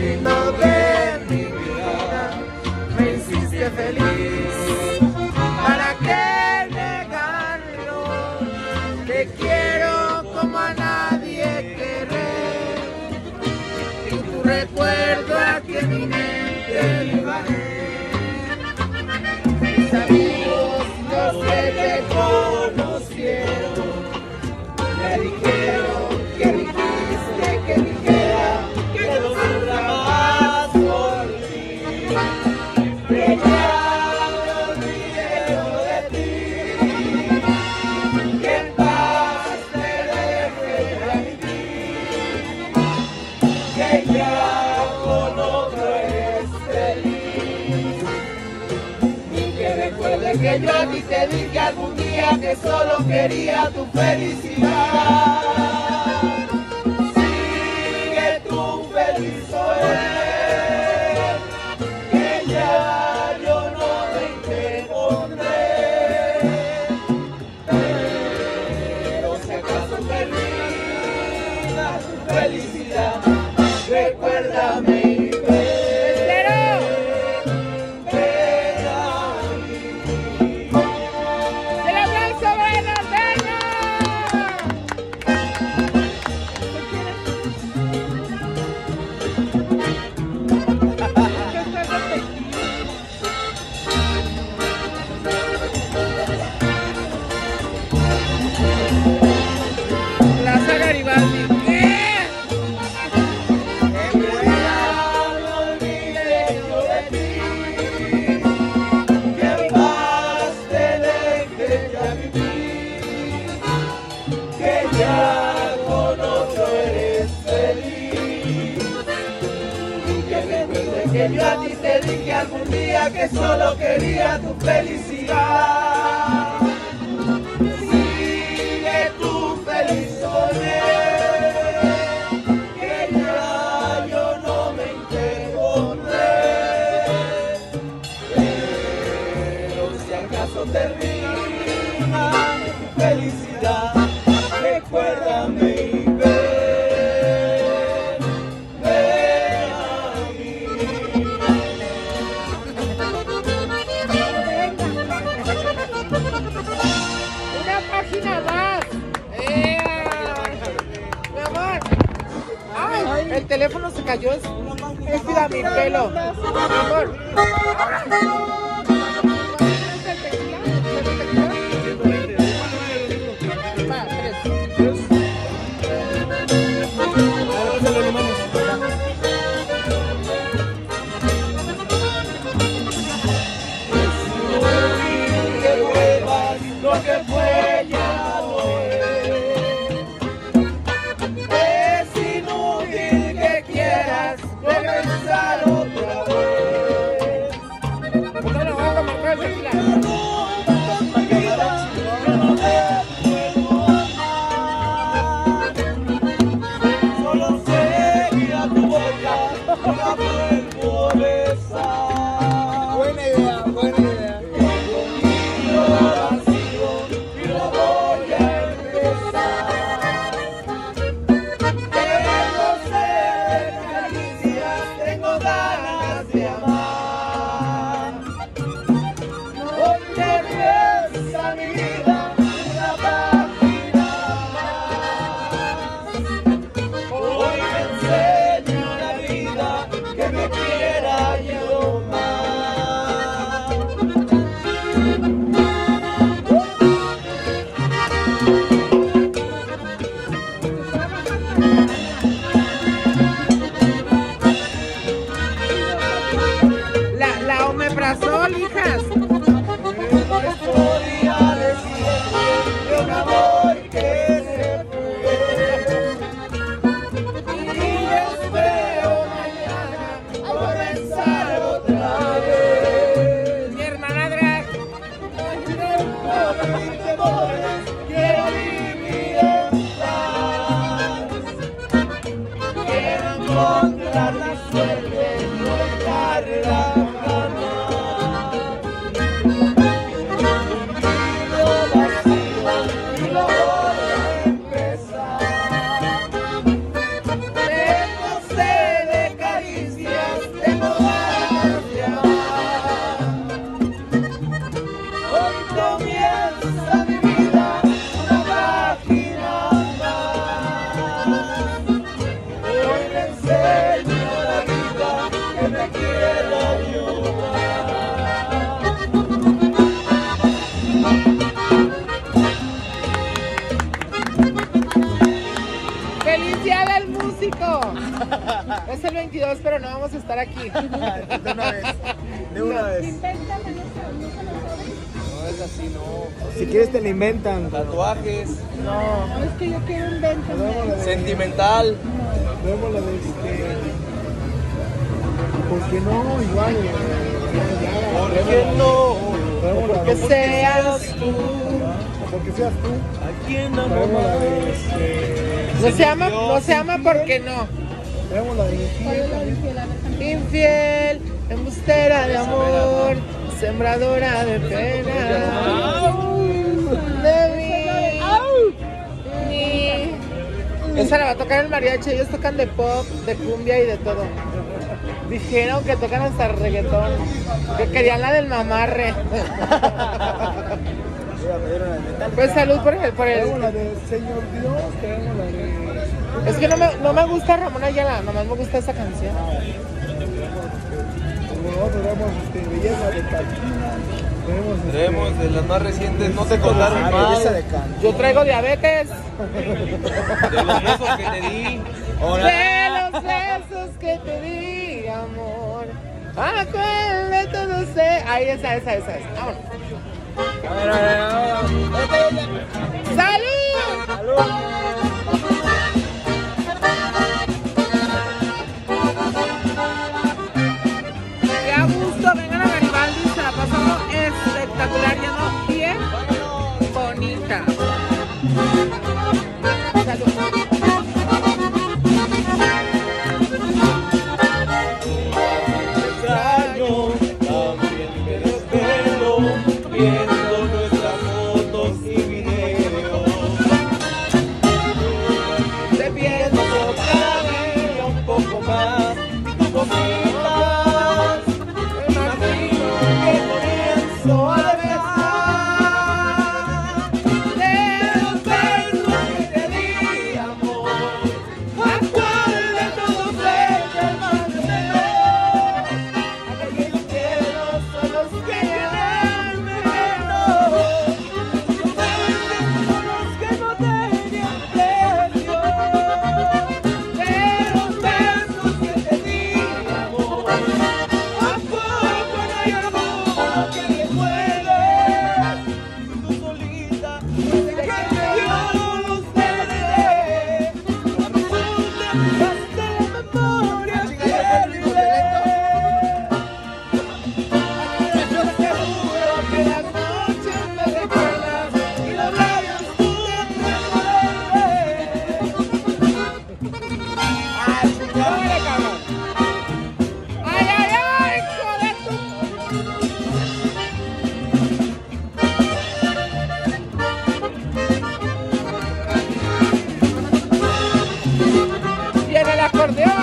lindo de mi vida, me hiciste feliz. ¿Para qué negarlo? Te quiero como a nadie querer, y tu recuerdo aquí en mi mente llevaré. Mis amigos, los que te conocieron, me dijeron que dijiste que dijera que no sufra más por ti, que ya me olvidé de ti, que en paz te deje vivir, que ya con otro eres feliz, y que recuerdes que yo a ti te dije algún día que solo quería tu felicidad. Sigue tu feliz soñar, que ya yo no me interpondré, pero si acaso termina tu felicidad, recuérdame y ven. Plaza Garibaldi. Ya con otro eres feliz, y que recuerdes que yo a ti te dije algún día que solo quería tu felicidad. Sigue tu feliz soñar, que ya yo no me interpondré, pero si acaso termina tu felicidad, recuérdame y ven, ven a mí. Una página más. Mi amor. Ay, el teléfono se cayó. Es mira mi pelo. Mi amor. Lo que fue ya no es inútil que quieras comenzar otra vez. Es el 22, pero no vamos a estar aquí. De una vez. De una vez. Invéntame, no se lo sabes. No es así, no. Si quieres te la inventan. Tatuajes, No. No, es que yo quiero invéntame. sentimental. Luego la de ¿por qué no? Igual. ¿Por qué no? Que seas tú. Porque seas tú. ¿A quién Traemos la amar? de No se ama porque no. Traemos la de ¿Cuál es la infiel? A ver, canta. Infiel, embustera de amor, sembradora de pena. De mí. Esa la va a tocar el mariachi. Ellos tocan de pop, de cumbia y de todo. Dijeron que tocan hasta reggaetón. Que querían la del mamarre. Pues salud por el. Traemos la de Señor Dios. Traemos la de. Es que no me gusta Ramón Ayala, nomás me gusta esa canción. Como tenemos belleza de cantina. Tenemos de las más recientes, no te contaron Belleza de mal. cantina. Yo traigo diabetes. De los besos que te di. De los besos que te di, amor. ¿A cuál de todos sé? Ahí esa. Vámonos. A ver. ¡Salud! Qué a gusto, vengan a Garibaldi, se la pasamos espectacular, ya no bien bonita. Salud. Extraño, también me desvelo, viendo nuestras fotos y videos. Te pienso cada día un poco más, y tus cositas, me imagino que comienzo a besar. De los besos que te di, amor, ¿a cuál de todos ellos más deseo? Aquellos cielos son los que llenan mi reloj, son los que no tenían precio. De los besos que te di, amor, ¿a poco no hay alguno que recuerdes? Tú solita, desde que yo los dejé, resulta hasta la memoria pierde. Estoy seguro que las noches me recuerdas y los labios tú me envuelves. ¡Ay, señora, cabrón! ¡Ay, joder tú! Y en el acordeón.